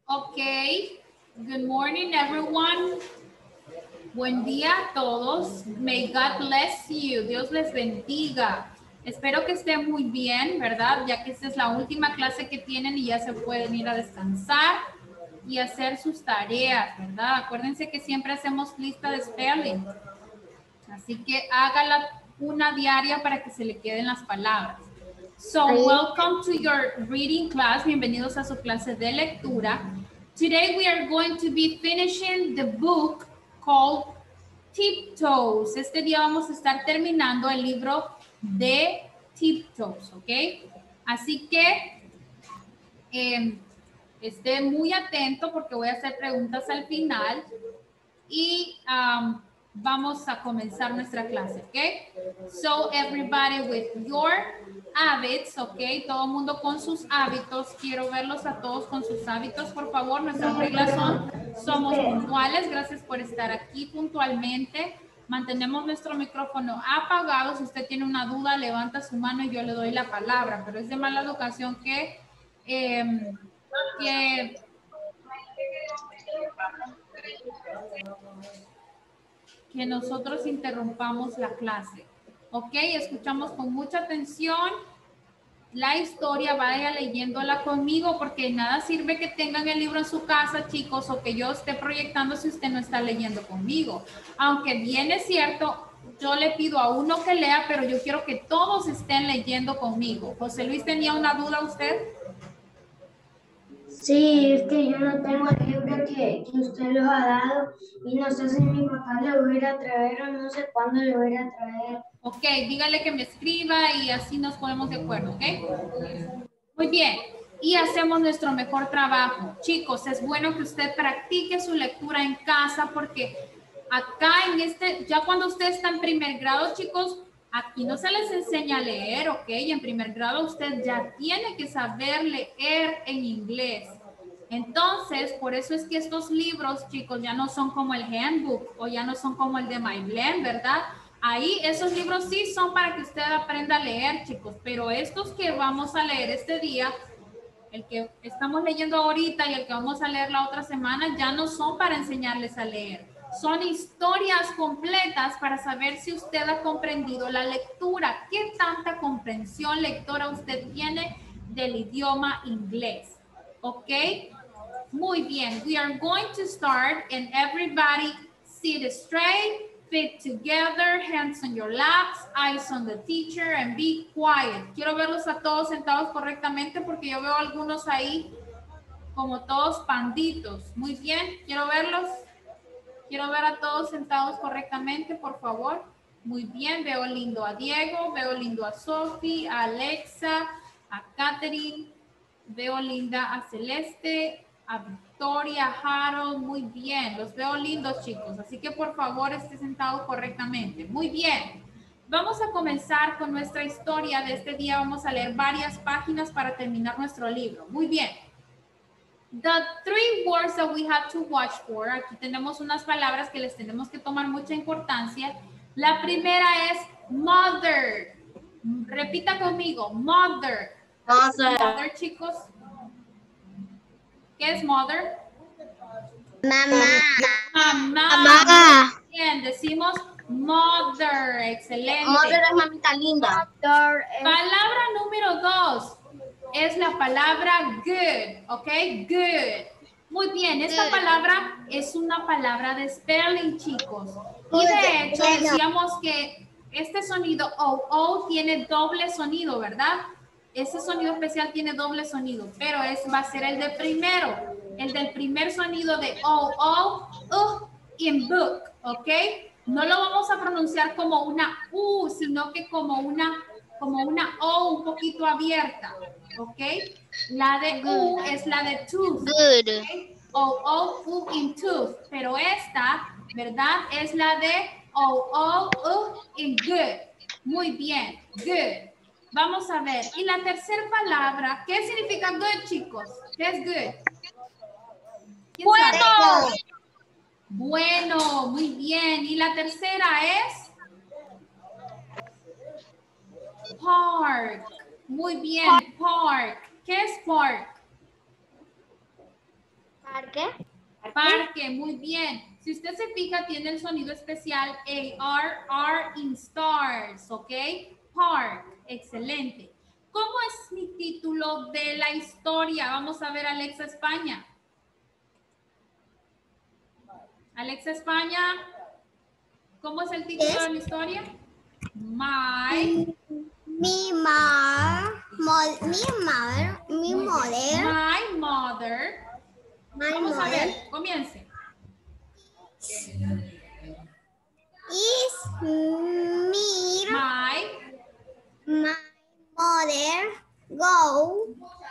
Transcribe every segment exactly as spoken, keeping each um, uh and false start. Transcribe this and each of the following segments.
Okay. Good morning, everyone. Buen día a todos. May God bless you. Dios les bendiga. Espero que estén muy bien, ¿verdad? Ya que esta es la última clase que tienen y ya se pueden ir a descansar y hacer sus tareas, ¿verdad? Acuérdense que siempre hacemos lista de spelling. Así que hágala una diaria para que se le queden las palabras. So, welcome to your reading class. Bienvenidos a su clase de lectura. Today we are going to be finishing the book called Tiptoes. Este día vamos a estar terminando el libro de Tiptoes, ¿ok? Así que eh, esté muy atento porque voy a hacer preguntas al final y um, vamos a comenzar nuestra clase, ¿ok? So, everybody with your habits, ¿ok? Todo el mundo con sus hábitos. Quiero verlos a todos con sus hábitos, por favor. Nuestras reglas son, somos puntuales. Gracias por estar aquí puntualmente. Mantenemos nuestro micrófono apagado. Si usted tiene una duda, levanta su mano y yo le doy la palabra. Pero es de mala educación que... Eh, que que nosotros interrumpamos la clase. Ok, escuchamos con mucha atención la historia, vaya leyéndola conmigo porque nada sirve que tengan el libro en su casa, chicos, o que yo esté proyectando si usted no está leyendo conmigo. Aunque bien es cierto, yo le pido a uno que lea, pero yo quiero que todos estén leyendo conmigo. José Luis, ¿tenía una duda usted? Sí, es que yo no tengo el libro que, que usted lo ha dado y no sé si mi papá le voy a ir a traer o no sé cuándo le voy a ir a traer. Ok, dígale que me escriba y así nos ponemos de acuerdo, ¿ok? Muy bien, y hacemos nuestro mejor trabajo. Chicos, es bueno que usted practique su lectura en casa porque acá en este, ya cuando usted está en primer grado, chicos, aquí no se les enseña a leer, ¿ok? Y en primer grado usted ya tiene que saber leer en inglés. Entonces, por eso es que estos libros, chicos, ya no son como el handbook o ya no son como el de MyBlend, ¿verdad? Ahí esos libros sí son para que usted aprenda a leer, chicos, pero estos que vamos a leer este día, el que estamos leyendo ahorita y el que vamos a leer la otra semana, ya no son para enseñarles a leer. Son historias completas para saber si usted ha comprendido la lectura. ¿Qué tanta comprensión lectora usted tiene del idioma inglés? ¿Ok? Muy bien. We are going to start and everybody sit straight, feet together, hands on your laps, eyes on the teacher and be quiet. Quiero verlos a todos sentados correctamente porque yo veo algunos ahí como todos panditos. Muy bien. Quiero verlos. Quiero ver a todos sentados correctamente, por favor. Muy bien. Veo lindo a Diego, veo lindo a Sophie, a Alexa, a Catherine. Veo linda a Celeste, a Victoria, a Harold, muy bien. Los veo lindos, chicos. Así que por favor esté sentado correctamente. Muy bien. Vamos a comenzar con nuestra historia de este día. Vamos a leer varias páginas para terminar nuestro libro. Muy bien. The three words that we have to watch for. Aquí tenemos unas palabras que les tenemos que tomar mucha importancia. La primera es mother. Repita conmigo, mother. Mother. Mother, chicos. ¿Qué es mother? Mamá. Mamá. Mamá. Bien, decimos mother. Excelente. Mother es mamita linda. Mother es... Palabra número dos es la palabra good, ¿ok? Good. Muy bien, esta Good. palabra es una palabra de spelling, chicos. Y de hecho decíamos que este sonido O, O tiene doble sonido, ¿verdad? Ese sonido especial tiene doble sonido, pero es, va a ser el de primero. El del primer sonido de O, O, U, in book, ¿ok? No lo vamos a pronunciar como una U, sino que como una, como una O un poquito abierta, ¿ok? La de U es la de tooth. Good. ¿Okay? O, O, U, in tooth. Pero esta, ¿verdad? Es la de O, O, U, in good. Muy bien, good. Vamos a ver. Y la tercera palabra, ¿qué significa good, chicos? ¿Qué es good? ¿Quién Bueno. sabe? Bueno, muy bien. Y la tercera es park. Muy bien, park. ¿Qué es park? Parque. Parque, muy bien. Si usted se fija, tiene el sonido especial A R, R in stars, ¿ok? Park, excelente. ¿Cómo es mi título de la historia? Vamos a ver, Alexa España. Alexa España, ¿cómo es el título Yes. de la historia? My. Mi ma, mo- mi mother, mi Muy bien. mother, My mother. my Vamos a mother ver, comience. is me. My. My mother go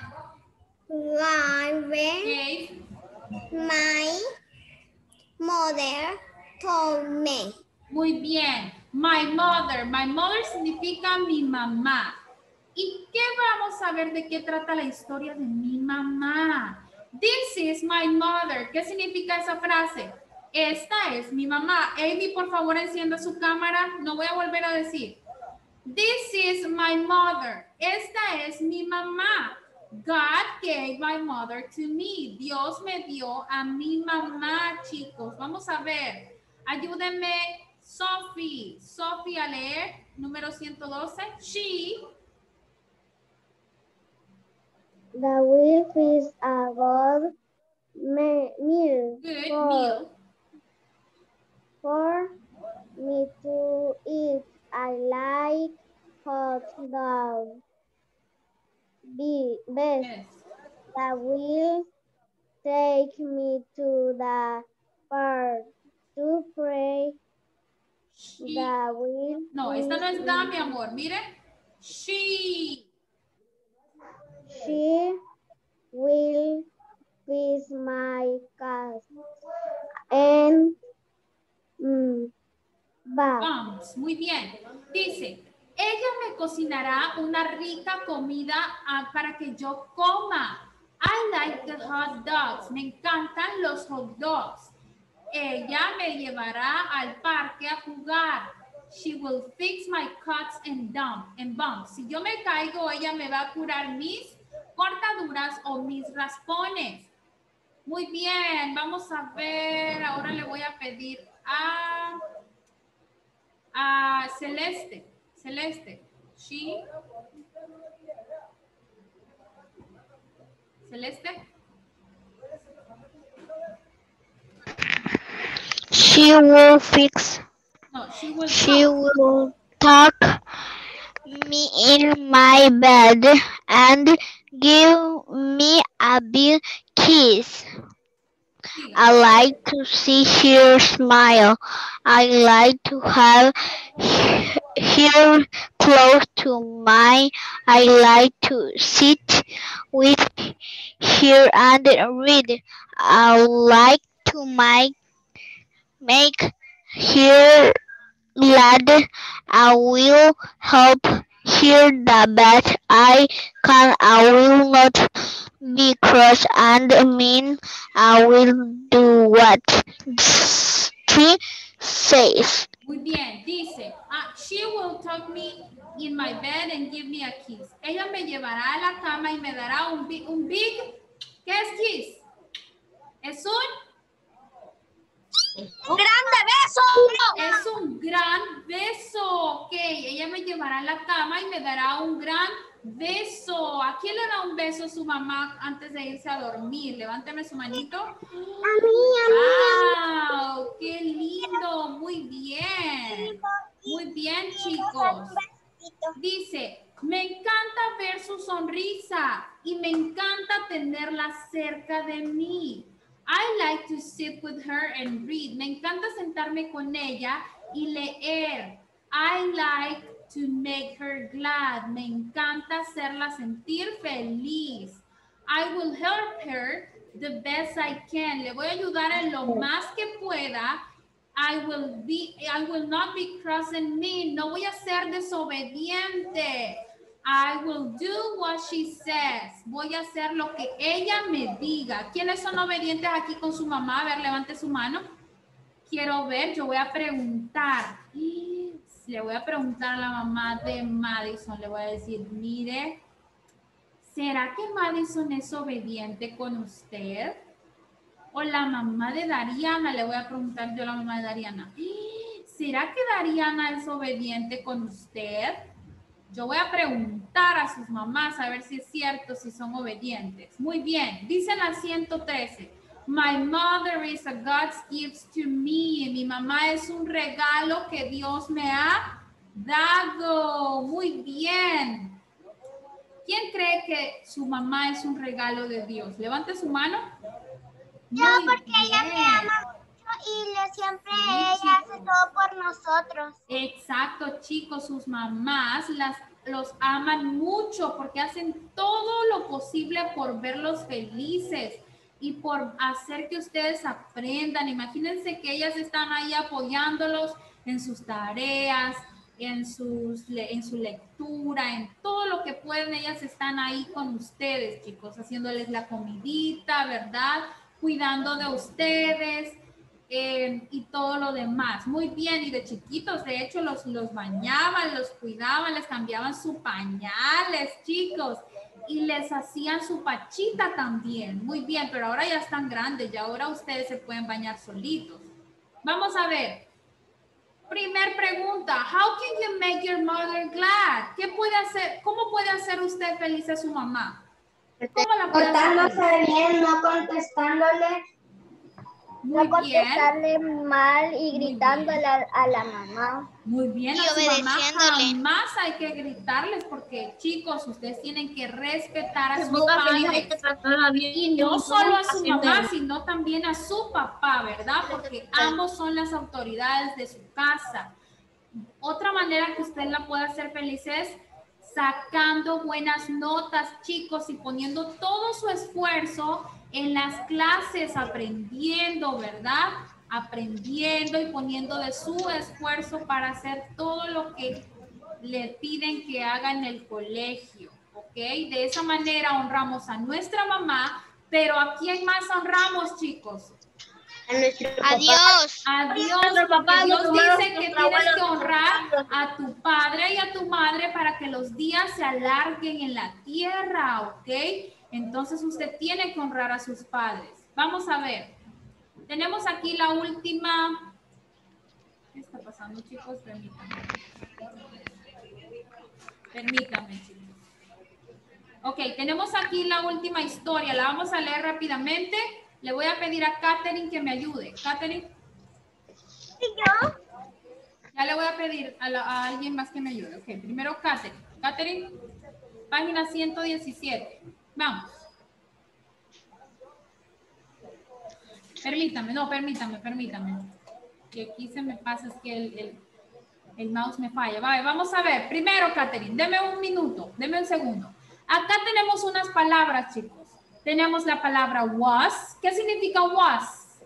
live. Okay. My mother told me. Muy bien. My mother. My mother significa mi mamá. ¿Y qué vamos a ver de qué trata la historia de mi mamá? This is my mother. ¿Qué significa esa frase? Esta es mi mamá. Amy, por favor, encienda su cámara. No voy a volver a decir. This is my mother. Esta es mi mamá. God gave my mother to me. Dios me dio a mi mamá, chicos. Vamos a ver. Ayúdenme, Sophie. Sophie a leer. Número ciento doce. She. The wolf is a good me- meal Good for, meal. for me to eat. I like hot dog. Be best. Yes. The will take me to the park to pray. She. The will No, esta no es da, mi amor. Miren. She. She will fix my cat and mm, bath. Vamos, muy bien. Dice, ella me cocinará una rica comida ah, para que yo coma. I like the hot dogs. Me encantan los hot dogs. Ella me llevará al parque a jugar. She will fix my cuts and, dump, and bumps. Si yo me caigo, ella me va a curar mis cortaduras o mis raspones. Muy bien, vamos a ver. Ahora le voy a pedir a... a Celeste. Celeste. She. Celeste. She will fix. No, she will She talk. will tuck me in my bed and give me a big kiss. I like to see her smile. I like to have her close to mine. I like to sit with her and read. I like to make make her glad. I will help her the best I can. I will not be cross and mean. I will do what she says. Muy bien, dice, ah, she will tuck me in my bed and give me a kiss. Ella me llevará a la cama y me dará un big, un big, ¿qué es kiss? Es un, ¡Un grande beso! es un gran beso. Ok, ella me llevará a la cama y me dará un gran beso. ¿A quién le da un beso a su mamá antes de irse a dormir? Levánteme su manito. A mí, a ¡Wow! ¡Qué lindo! Muy bien. Muy bien, chicos. Dice, me encanta ver su sonrisa y me encanta tenerla cerca de mí. I like to sit with her and read. Me encanta sentarme con ella y leer. I like to make her glad. Me encanta hacerla sentir feliz. I will help her the best I can. Le voy a ayudar en lo más que pueda. I will be, I will not be cross and mean. No voy a ser desobediente. I will do what she says. Voy a hacer lo que ella me diga. ¿Quiénes son obedientes aquí con su mamá? A ver, levante su mano. Quiero ver, yo voy a preguntar. Le voy a preguntar a la mamá de Madison. Le voy a decir, mire, ¿será que Madison es obediente con usted? O la mamá de Dariana, le voy a preguntar yo a la mamá de Dariana. ¿Será que Dariana es obediente con usted? Yo voy a preguntar a sus mamás a ver si es cierto, si son obedientes. Muy bien, dice la ciento trece. My mother is a God's gift to me. Mi mamá es un regalo que Dios me ha dado. Muy bien. ¿Quién cree que su mamá es un regalo de Dios? Levante su mano. Yo, porque bien. Ella me ama mucho y le, siempre sí, ella chicos. Hace todo por nosotros. Exacto, chicos, sus mamás las, los aman mucho porque hacen todo lo posible por verlos felices y por hacer que ustedes aprendan. Imagínense que ellas están ahí apoyándolos en sus tareas, en, sus, en su lectura, en todo lo que pueden. Ellas están ahí con ustedes, chicos, haciéndoles la comidita, ¿verdad? Cuidando de ustedes eh, y todo lo demás. Muy bien, y de chiquitos, de hecho, los, los bañaban, los cuidaban, les cambiaban sus pañales, chicos, y les hacían su pachita también. Muy bien, pero ahora ya están grandes, ya ahora ustedes se pueden bañar solitos. Vamos a ver. Primer pregunta, how can you make your mother glad? ¿Qué puede hacer? ¿Cómo puede hacer usted feliz a su mamá? ¿Cómo la puede Portándose bien, no contestándole. Muy no contestarle bien. Mal y gritándole a, a la mamá. Muy bien, y a su mamá obedeciéndole. jamás hay que gritarles porque, chicos, ustedes tienen que respetar a sus padres. Y no solo a su mamá, sino también a su papá, ¿verdad? Porque ambos son las autoridades de su casa. Otra manera que usted la puede hacer feliz es sacando buenas notas, chicos, y poniendo todo su esfuerzo en las clases, aprendiendo, ¿verdad? Aprendiendo y poniendo de su esfuerzo para hacer todo lo que le piden que haga en el colegio, ¿ok? De esa manera honramos a nuestra mamá, pero ¿a quién más honramos, chicos? A nuestro Adiós. A Dios, porque Dios dice que tienes que honrar a tu padre y a tu madre para que los días se alarguen en la tierra, ¿ok? Entonces usted tiene que honrar a sus padres. Vamos a ver. Tenemos aquí la última. ¿Qué está pasando, chicos? Permítanme. Permítanme, chicos. Ok, tenemos aquí la última historia. La vamos a leer rápidamente. Le voy a pedir a Katherine que me ayude. Katherine. ¿Y yo? Ya le voy a pedir a, la, a alguien más que me ayude. Ok, primero Katherine. Katherine, página ciento diecisiete. Vamos. Permítame, no, permítame, permítame. Que aquí se me pasa, es que el, el, el mouse me falla. Vale, vamos a ver. Primero, Katherine, deme un minuto, deme un segundo. Acá tenemos unas palabras, chicos. Tenemos la palabra was. ¿Qué significa was?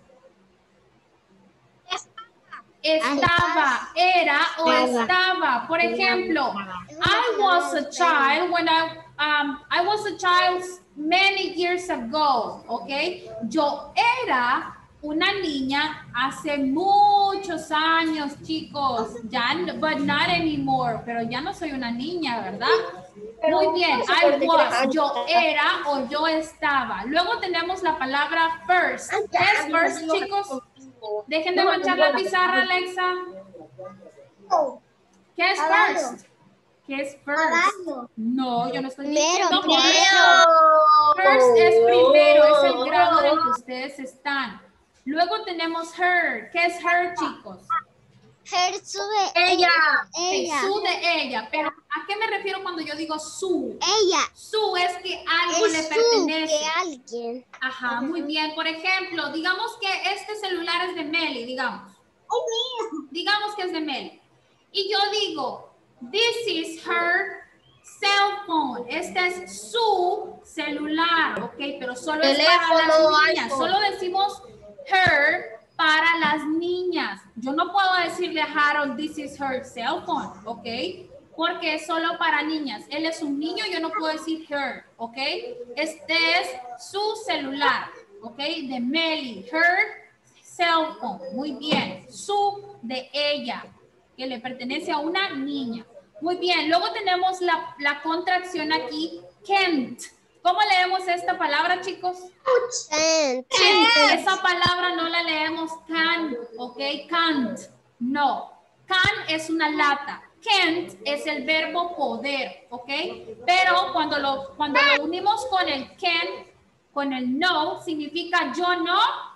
Estaba, era o estaba. Por ejemplo, I was a child when I, um, I was a child many years ago, ¿ok? Yo era una niña hace muchos años, chicos. Ya, but not anymore. Pero ya no soy una niña, ¿verdad? Muy bien, I was, yo era o yo estaba. Luego tenemos la palabra first. ¿Qué es first, chicos? Dejen de manchar la pizarra, Alexa. ¿Qué es first? ¿Qué es first? No, yo no estoy diciendo primero. First es primero, es el grado en el que ustedes están. Luego tenemos her. ¿Qué es her, chicos? Her, su de ella. Ella. Su de ella. Pero ¿a qué me refiero cuando yo digo su? Ella. Su es que algo es le su, pertenece. Que alguien. Ajá, uh-huh. Muy bien. Por ejemplo, digamos que este celular es de Meli, digamos. Oh, mío. Digamos que es de Meli. Y yo digo, this is her cell phone. Este es su celular, ¿ok? Pero solo es para las niñas. Solo decimos her para las niñas. Yo no puedo decirle a Harold, this is her cell phone, ¿ok? Porque es solo para niñas. Él es un niño, yo no puedo decir her, ¿ok? Este es su celular, ¿ok? De Meli, her cell phone. Muy bien. Su de ella, que le pertenece a una niña. Muy bien. Luego tenemos la, la contracción aquí, can't. ¿Cómo leemos esta palabra, chicos? Can't. Esa palabra no la leemos can, ¿ok? Can't, no. Can es una lata. Can't es el verbo poder, ¿ok? Pero cuando lo, cuando lo unimos con el can, con el no, significa yo no.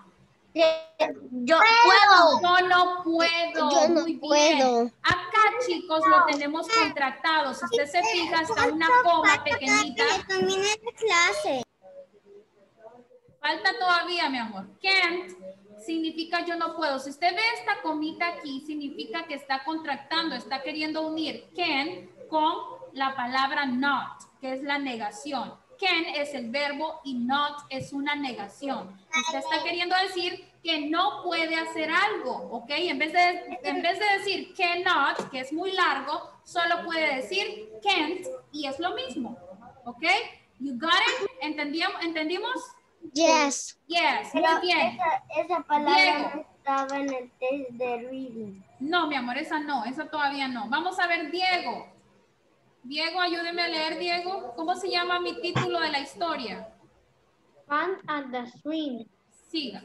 Yo puedo. Yo no puedo. Yo no Muy puedo. bien. Acá, chicos, lo tenemos contractado. Si usted se fija, está una coma pequeñita. Termine la clase. Falta todavía, mi amor. Can't significa yo no puedo. Si usted ve esta comita aquí, significa que está contractando, está queriendo unir can con la palabra not, que es la negación. Can es el verbo y not es una negación. Usted está queriendo decir que no puede hacer algo, ¿ok? En vez de, en vez de decir cannot, que es muy largo, solo puede decir can't y es lo mismo, ¿ok? You got it? ¿Entendíamos? ¿Entendimos? Yes. Yes, muy Pero bien. esa, esa palabra Diego. no estaba en el test de reading. No, mi amor, esa no, esa todavía no. Vamos a ver, Diego. Diego, ayúdeme a leer, Diego. ¿Cómo se llama mi título de la historia? Fun at the stream. Siga.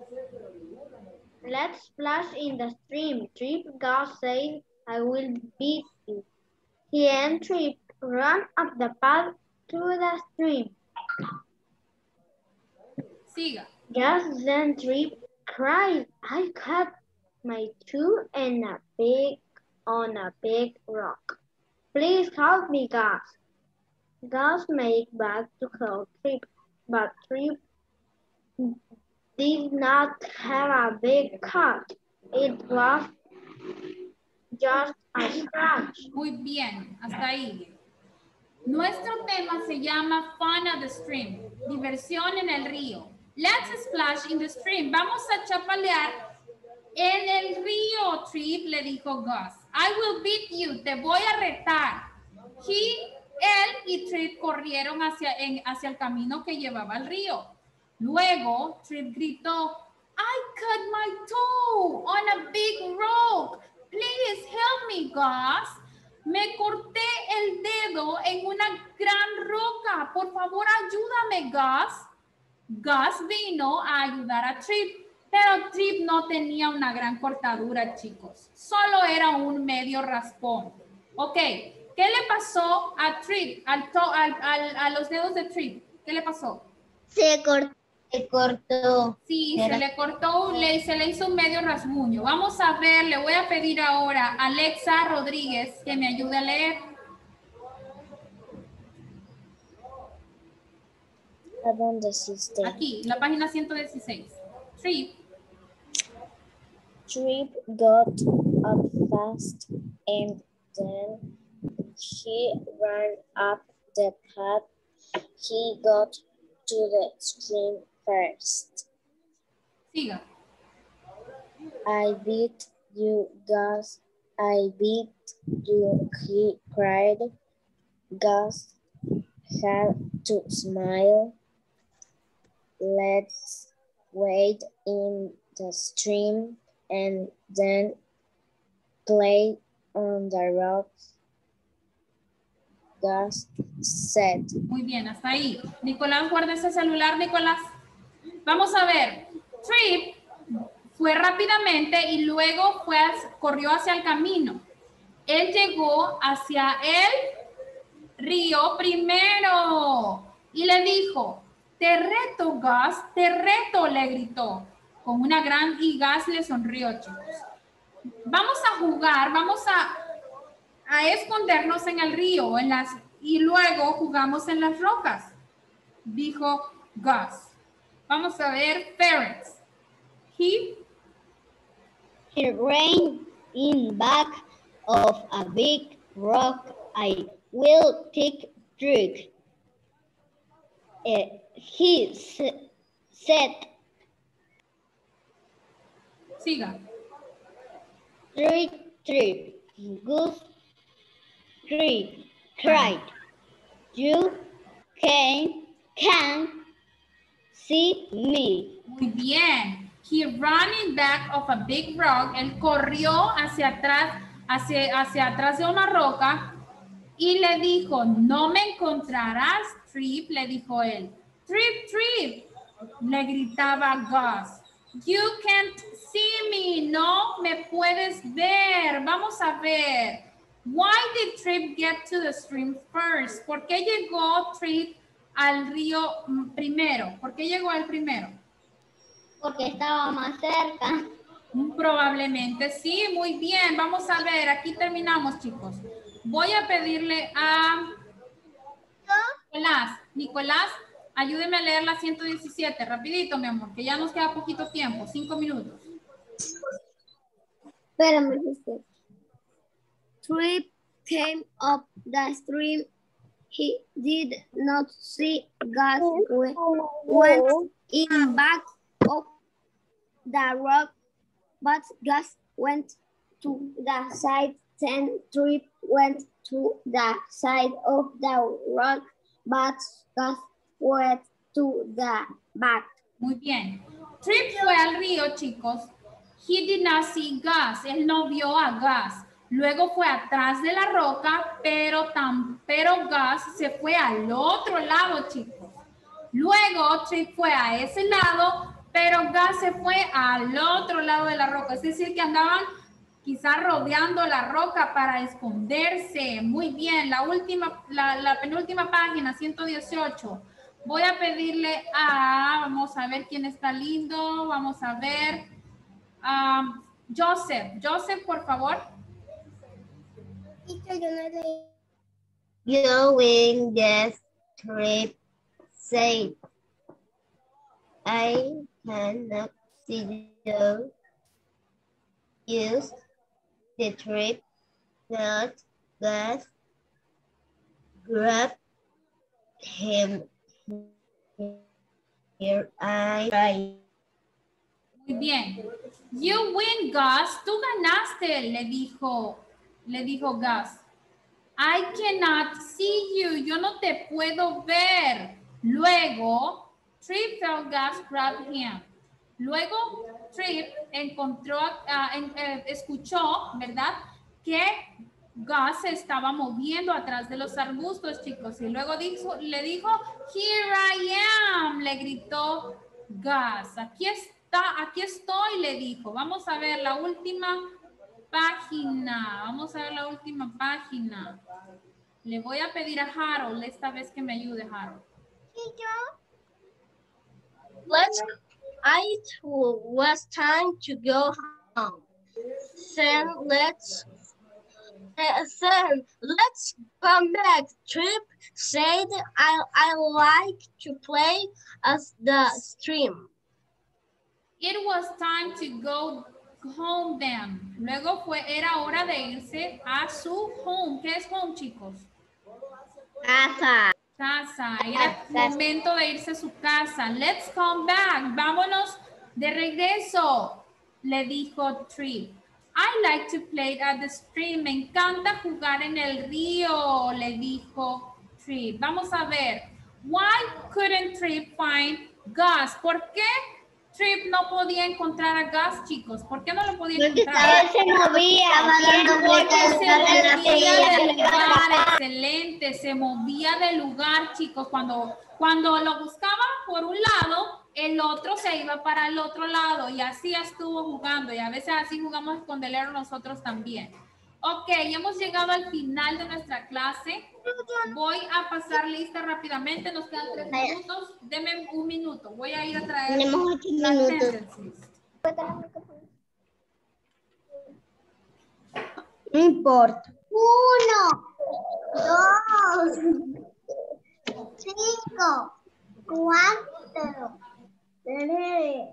Let's splash in the stream. Trip Gus said, I will beat you. He and Trip ran up the path to the stream. Siga. Just then Trip cried, I cut my toe in a big on a big rock. Please help me, Gus. Gus made back to help Trip, but Trip did not have a big cut. It was just a scratch. Muy bien, hasta ahí. Nuestro tema se llama Fun at the Stream, diversión en el río. Let's splash in the stream. Vamos a chapalear en el río, Trip, le dijo Gus. I will beat you, te voy a retar. He, él y Trip corrieron hacia, en, hacia el camino que llevaba al río. Luego, Trip gritó, I cut my toe on a big rock. Please help me, Gus. Me corté el dedo en una gran roca. Por favor, ayúdame, Gus. Gus vino a ayudar a Trip, pero Trip no tenía una gran cortadura, chicos. Solo era un medio raspón. Ok, ¿qué le pasó a Trip, al to, al, al, a los dedos de Trip? ¿Qué le pasó? Se cortó. Se cortó. Sí, se le cortó, le, se le hizo un medio rasguño. Vamos a ver, le voy a pedir ahora a Alexa Rodríguez que me ayude a leer. ¿A dónde existe? Aquí, la página ciento dieciséis. Trip. Trip got up fast and then he ran up the path. He got to the stream first. Siga. I beat you, Gus. I beat you, he cried. Gus had to smile. Let's wade in the stream and then play on the rocks, Gus said. Muy bien, hasta ahí. Nicolás, guarda ese celular, Nicolás. Vamos a ver. Trip fue rápidamente y luego fue, corrió hacia el camino. Él llegó hacia el río primero y le dijo, te reto, Gus, te reto, le gritó. Con una gran y Gus le sonrió, chicos. Vamos a jugar, vamos a, a escondernos en el río en las, y luego jugamos en las rocas, dijo Gus. Vamos a ver, parents. He, He ran in back of a big rock. I will pick Drake. Uh, he said. siga. Three, three. Goose, three, cried. You can, can see me. Muy bien. He ran in back of a big rock. Él corrió hacia atrás, hacia, hacia atrás de una roca y le dijo, no me encontrarás Trip, le dijo él. Trip, Trip, le gritaba Gus. You can't see me, no me puedes ver. Vamos a ver. Why did Trip get to the stream first? ¿Por qué llegó Trip al río primero? ¿Por qué llegó al primero? Porque estaba más cerca. Probablemente sí, muy bien. Vamos a ver, aquí terminamos, chicos. Voy a pedirle a Nicolás. Nicolás, ayúdeme a leer la ciento diecisiete, rapidito, mi amor, que ya nos queda poquito tiempo, cinco minutos. Espérame, Trip came up the stream. He did not see Gus went in back of the rock, but Gus went to the side. Then Trip went to the side of the rock, but Gus went to the back. Muy bien. Trip fue al río, chicos. He did not see Gus. Él no vio a Gus. Luego fue atrás de la roca, pero, tan, pero Gus se fue al otro lado, chicos. Luego Trip fue a ese lado, pero Gus se fue al otro lado de la roca. Es decir, que andaban quizás rodeando la roca para esconderse. Muy bien, la última, la, la penúltima página, ciento dieciocho. Voy a pedirle a, vamos a ver quién está lindo, vamos a ver, um, Joseph. Joseph, por favor. Going the Trip said, I cannot see you. Use the Trip, not Gus. Grab him. Here I try. Muy bien. You win, Gus. Tú ganaste, le dijo, le dijo Gus. I cannot see you. Yo no te puedo ver. Luego, Trip felt Gus grab him. Luego, Trip encontró, uh, en, eh, escuchó, ¿verdad? Que Gus se estaba moviendo atrás de los arbustos, chicos. Y luego dijo, le dijo, here I am. Le gritó Gus. Aquí está, aquí estoy, le dijo. Vamos a ver la última página. Vamos a ver la última página. Le voy a pedir a Harold esta vez que me ayude, Harold. Let's, it was time to go home. Then let's, uh, then let's come back. Trip said, I, I like to play as the stream. It was time to go home then. Luego fue, era hora de irse a su home. ¿Qué es home, chicos? Casa. Casa. Era momento de irse a su casa. Let's come back. Vámonos de regreso, le dijo Trip. I like to play at the stream. Me encanta jugar en el río, le dijo Trip. Vamos a ver. Why couldn't Trip find Gus? ¿Por qué Trip no podía encontrar a Gus, chicos? ¿Por qué no lo podía encontrar? Porque se movía. Porque se movía del lugar. Excelente. Se movía del lugar, chicos. Cuando, cuando lo buscaban por un lado, el otro se iba para el otro lado. Y así estuvo jugando. Y a veces así jugamos escondelero nosotros también. Ok, hemos llegado al final de nuestra clase. Voy a pasar lista rápidamente. Nos quedan tres minutos. Deme un minuto. Voy a ir a traer Tenemos ocho las minutos. sentences. No importa. Uno, dos, cinco, cuatro, tres,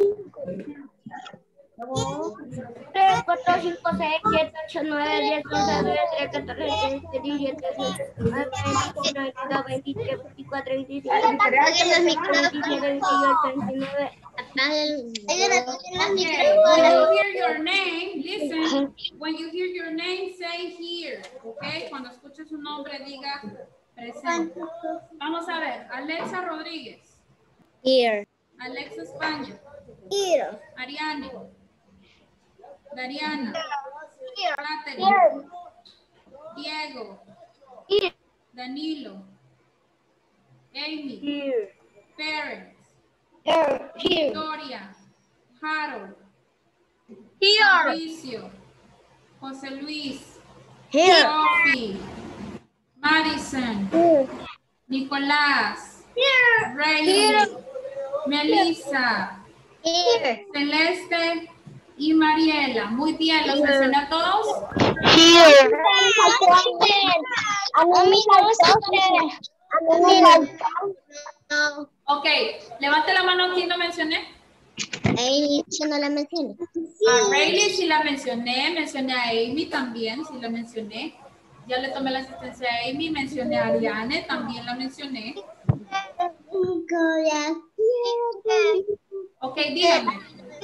tres, cuatro, cinco, seis, siete, ocho, nueve, diez, once, doce, trece, catorce, quince, diecisiete, dieciocho, diecinueve, veinte, veintiuno, veintitrés, veinticuatro, veinticinco, veintisiete, veintiocho, veintinueve. When you hear your name, listen. When you hear your name, say here. Okay. Cuando escuche su nombre, diga presente. Vamos a ver. Alexa Rodríguez. Here. Alexa España. Here. Ariane. Dariana. Here. Catherine. Diego. Here. Danilo. Amy. Here. Parents. Here. Here. Victoria. Harold. Here. Mauricio. José Luis. Here. Sophie. Madison. Here. Nicolás. Here. Rayleigh. Melissa. Here. Celeste y Mariela. Muy bien, ¿los mencioné a todos? Here. A mí me faltó. Ok, levante la mano quien no mencioné. Ahí yo no la mencioné. A Rayleigh sí la mencioné, mencioné a Amy también, sí la mencioné. Ya le tomé la asistencia a Amy, mencioné a Ariane, también la mencioné. Ok, dígame.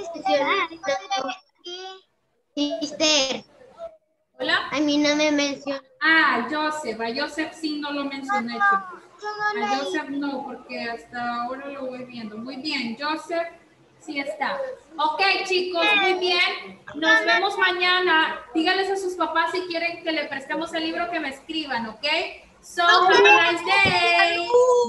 Sister, Hola. a mí no me mencionó. Ah, Joseph, a Joseph sí no lo mencioné, chicos. A Joseph no, porque hasta ahora lo voy viendo. Muy bien, Joseph sí está. Ok, chicos, muy bien. Nos vemos mañana. Díganles a sus papás si quieren que le prestemos el libro que me escriban, ¿ok? So, have a nice day.